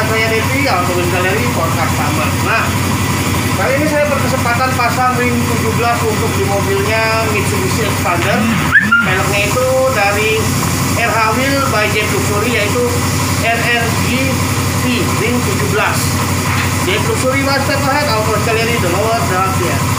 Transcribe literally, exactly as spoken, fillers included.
dengan saya Devi, Automobil Galeri Podcast Sama. Nah, kali ini saya berkesempatan pasang ring tujuh belas untuk di mobilnya Mitsubishi Xpander. Peleknya itu dari R H Wheel by Jet Luxury, yaitu R R G V ring tujuh belas. Jet Luxury was step ahead, Automobil Galeri the lower the happier.